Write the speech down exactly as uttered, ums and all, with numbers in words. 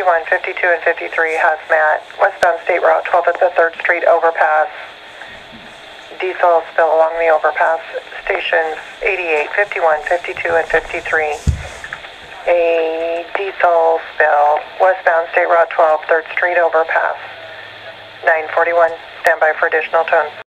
fifty-one, fifty-two, and fifty-three, hazmat, westbound State Route twelve at the third Street overpass. Diesel spill along the overpass. Stations eighty-eight, fifty-one, fifty-two, and fifty-three. A diesel spill, westbound State Route twelve, third Street overpass. nine forty-one, stand by for additional tones.